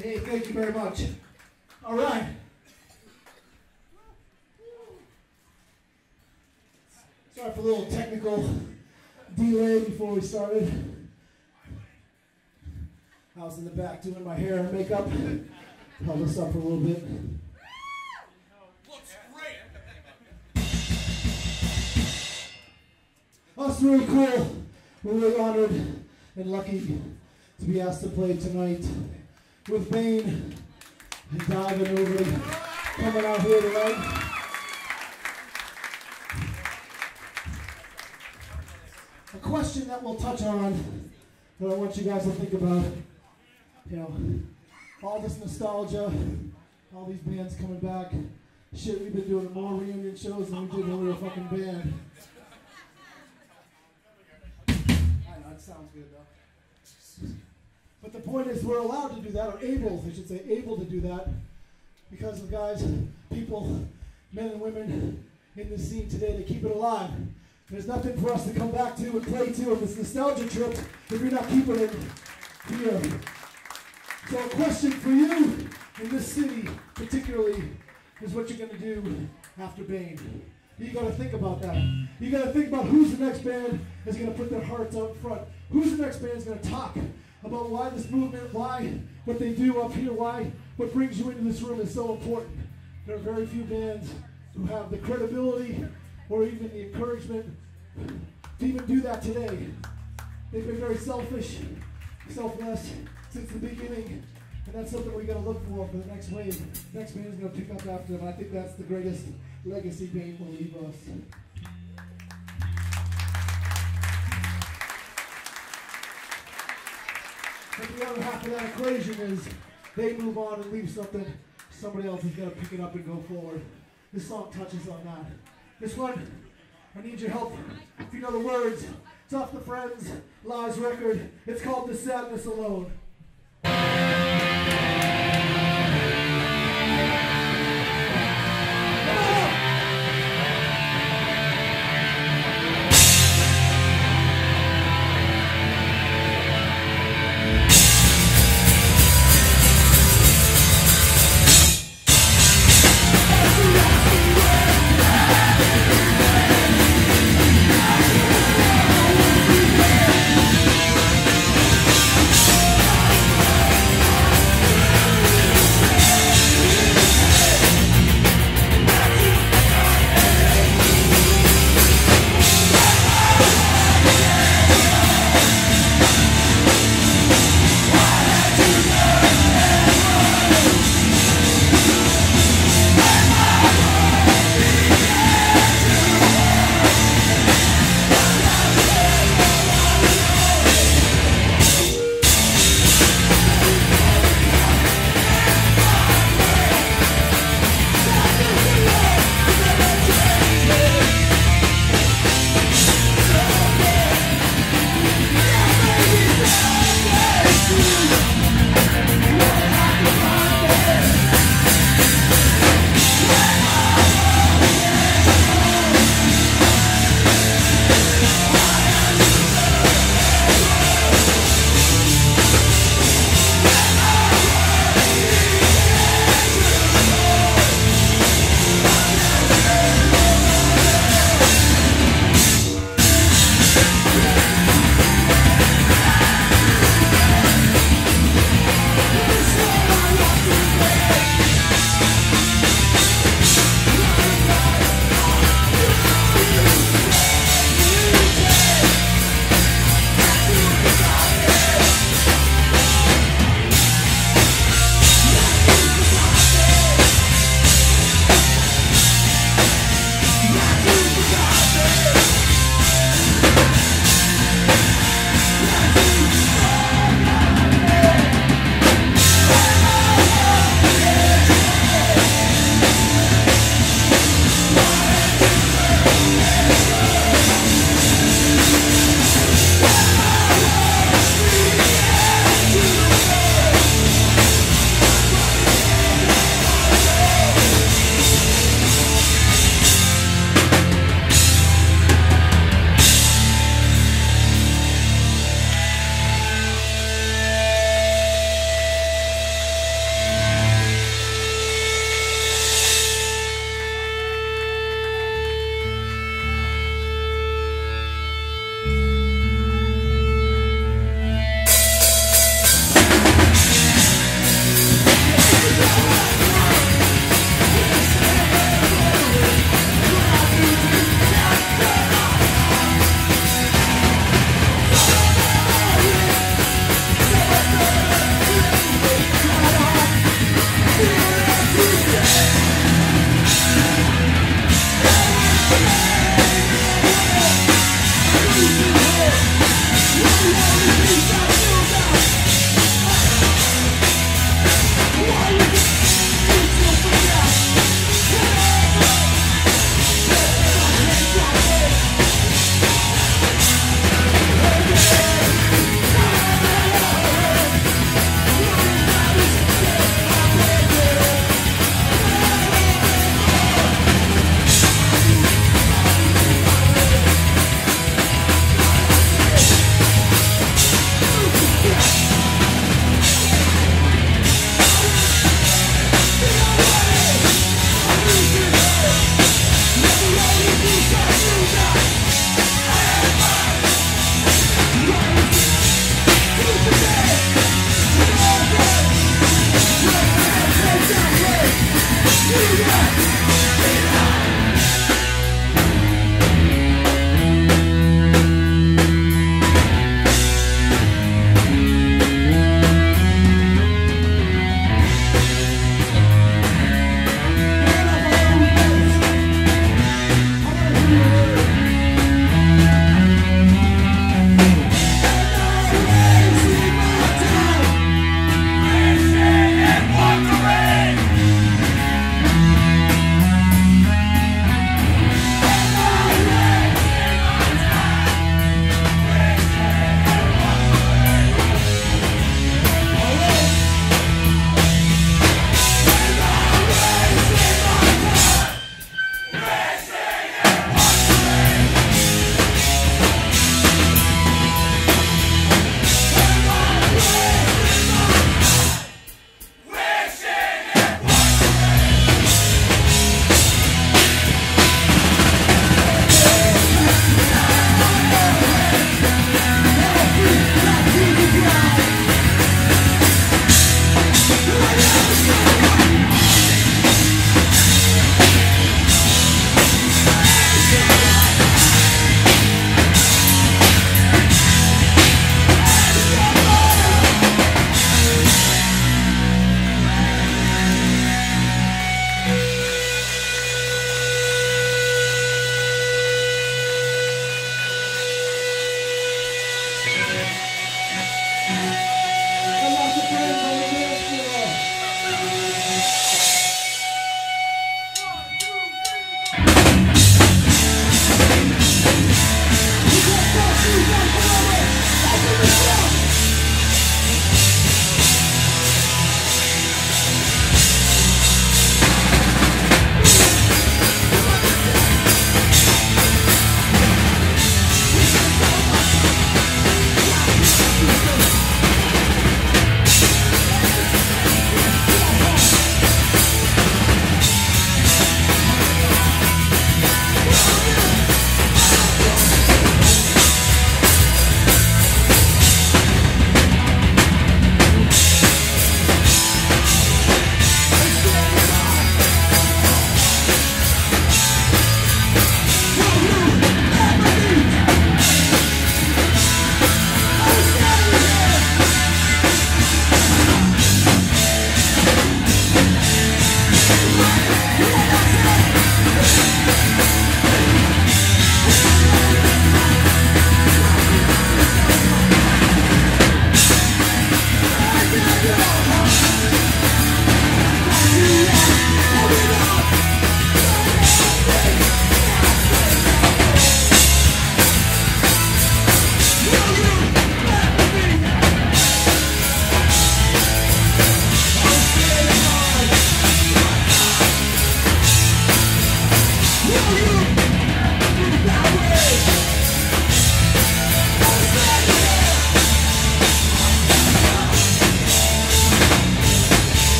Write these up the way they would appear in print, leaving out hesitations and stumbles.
Hey, thank you very much. All right. Sorry for a little technical delay before we started. I was in the back doing my hair and makeup. Held us up for a little bit. Looks great. Oh, it's really cool. We're really honored and lucky to be asked to play tonight with Bane and Dive and Overly coming out here tonight. A question that we'll touch on that I want you guys to think about, you know, all this nostalgia, all these bands coming back. Shit, we've been doing more reunion shows than we did when we were a fucking band. I know, it sounds good though. But the point is we're allowed to do that, or able, I should say, able to do that because of guys, people, men and women in this scene today to keep it alive. There's nothing for us to come back to and play to on this nostalgia trip if you're not keeping it here. So a question for you in this city particularly is what you're going to do after Bane. You got to think about that. You got to think about who's the next band is going to put their hearts out front. Who's the next band is going to talk about why this movement, why what they do up here, why what brings you into this room is so important. There are very few bands who have the credibility or even the encouragement to even do that today. They've been very selfish, selfless since the beginning, and that's something we got to look for the next wave. Next band is going to pick up after them. I think that's the greatest legacy Bane will leave us. But the other half of that equation is they move on and leave something. Somebody else is going to pick it up and go forward. This song touches on that. This one, I need your help. If you know the words, it's off the Friends Lies record. It's called The Sadness Alone.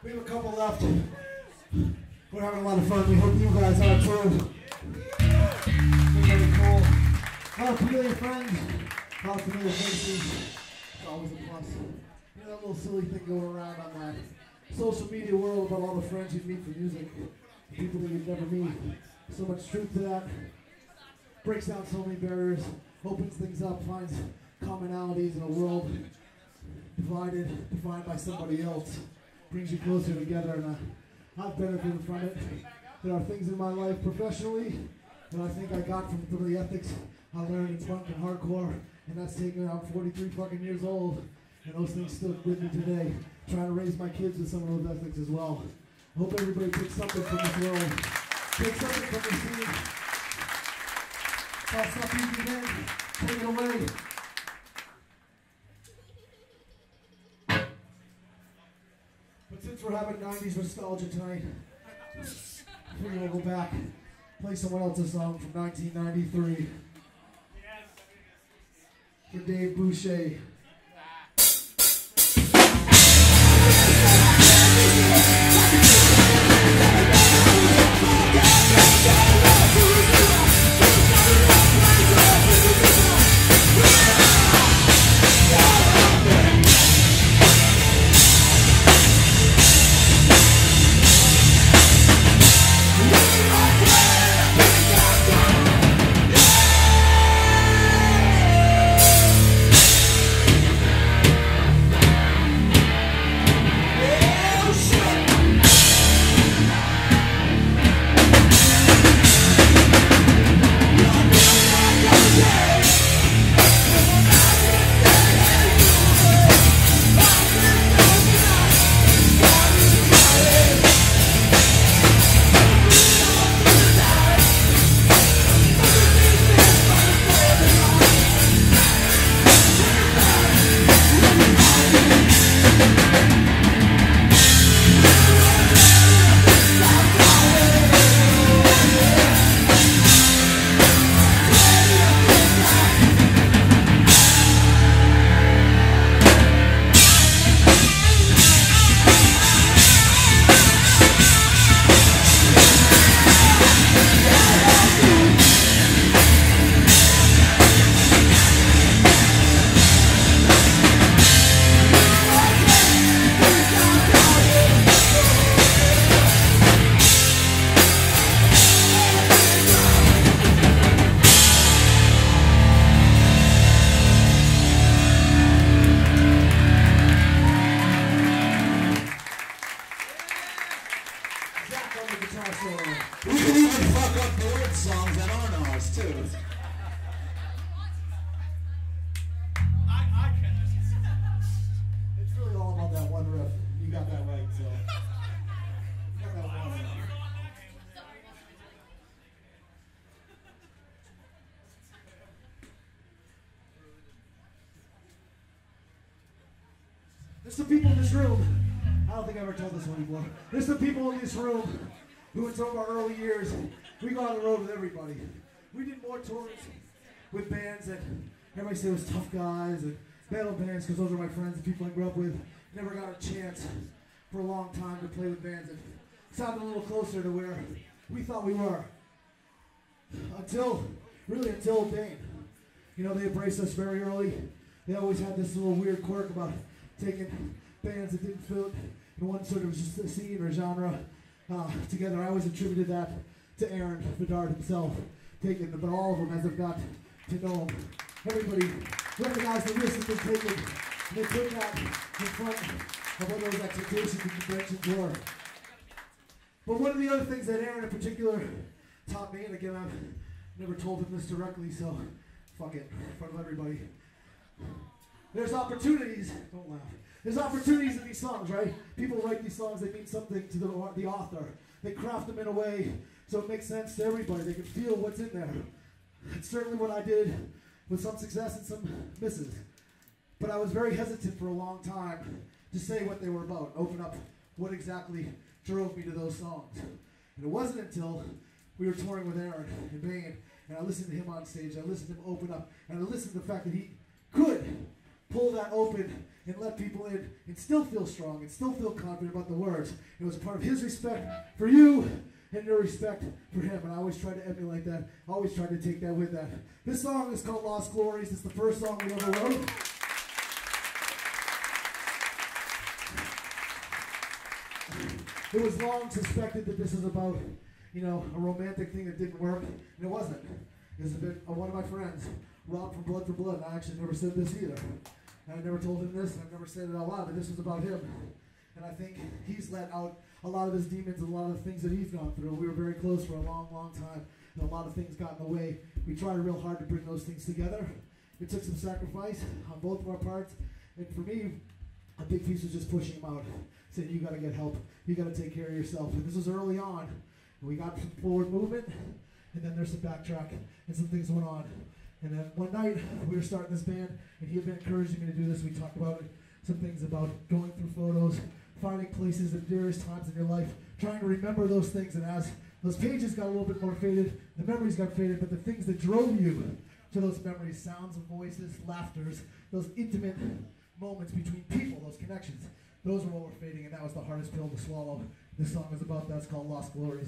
We have a couple left. We're having a lot of fun. We hope you guys are too. Very cool. A lot of familiar friends. A lot of familiar faces. It's always a plus. You know that little silly thing going around on that social media world about all the friends you meet for music. People that you'd never meet. So much truth to that. Breaks down so many barriers. Opens things up. Finds commonalities in a world defined by somebody else. Brings you closer together, and I've benefited from it. There are things in my life professionally that I think I got from some of the ethics I learned in punk and hardcore, and that's taken me. I'm 43 fucking years old, and those things still with me today. Trying to raise my kids with some of those ethics as well. I hope everybody takes something from this world. Take something from the scene. That's not easy, man. Take it away. But since we're having 90s nostalgia tonight, we're going to go back, play someone else's song from 1993. For Dave Boucher. We can even fuck up the old songs that aren't ours, too. I can. It's really all about that one riff. You got that right, so. You got that one riff. There's some people in this room. I don't think I ever told this one before. There's some people in this room who in some of our early years, we got on the road with everybody. We did more tours with bands that everybody said was tough guys and metal bands, because those are my friends and people I grew up with. Never got a chance for a long time to play with bands that sounded a little closer to where we thought we were. Until Bane. You know, they embraced us very early. They always had this little weird quirk about taking bands that didn't fit in one sort of just a scene or genre together. I always attributed that to Aaron Bedard himself, taking them, but all of them, as I've got to know them, everybody recognized the risk that they're taking, and they put that in front of what those expectations and conventions were. But one of the other things that Aaron in particular taught me, and again, I've never told him this directly, so fuck it, in front of everybody. There's opportunities, don't laugh. There's opportunities in these songs, right? People write these songs, they mean something to the author. They craft them in a way so it makes sense to everybody. They can feel what's in there. It's certainly what I did with some success and some misses. But I was very hesitant for a long time to say what they were about, open up what exactly drove me to those songs. And it wasn't until we were touring with Aaron and Bane, and I listened to him on stage, I listened to him open up, and I listened to the fact that he could pull that open and let people in and still feel strong and still feel confident about the words. It was a part of his respect for you and your respect for him, and I always try to emulate that. I always try to take that with that. This song is called Lost Glories. It's the first song we ever wrote. It was long suspected that this is about, you know, a romantic thing that didn't work, and it wasn't. It was a bit of one of my friends, Rob from Blood for Blood. I actually never said this either. And I never told him this, and I've never said it out loud, but this was about him. And I think he's let out a lot of his demons and a lot of the things that he's gone through. We were very close for a long, long time, and a lot of things got in the way. We tried real hard to bring those things together. It took some sacrifice on both of our parts, and for me, a big piece was just pushing him out, saying, you got to get help, you got to take care of yourself. And this was early on, and we got some forward movement, and then there's some backtrack, and some things went on. And then one night, we were starting this band, and he had been encouraging me to do this. We talked about some things about going through photos, finding places at various times in your life, trying to remember those things. And as those pages got a little bit more faded, the memories got faded, but the things that drove you to those memories, sounds of voices, laughters, those intimate moments between people, those connections, those were what were fading, and that was the hardest pill to swallow. This song is about that. It's called Lost Glories.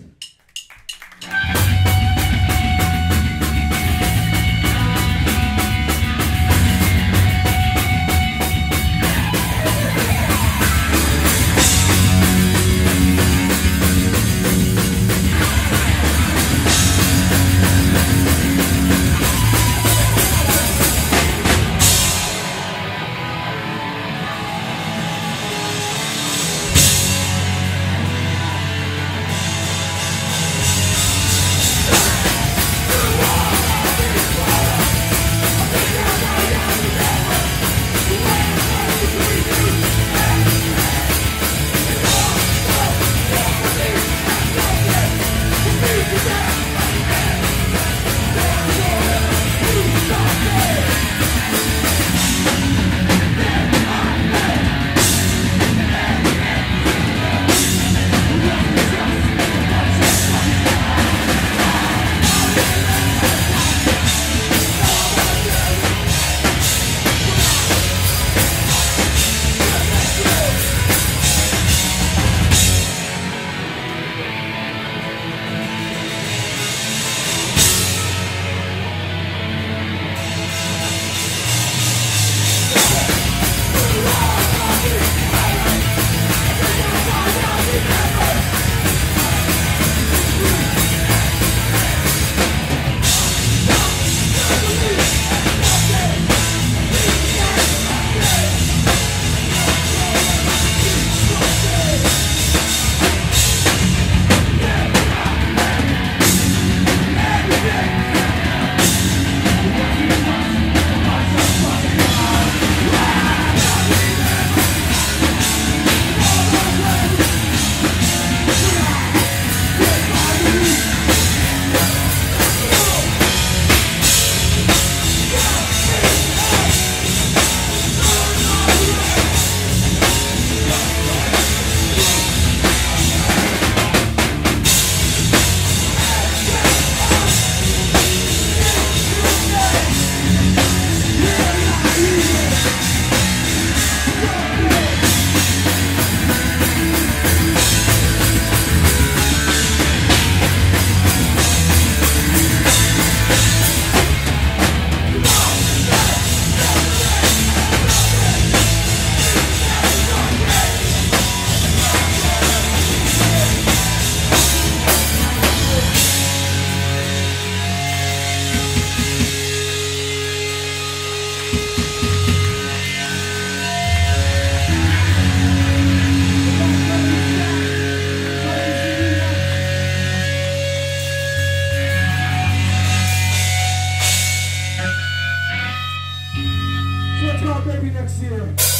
Maybe next year.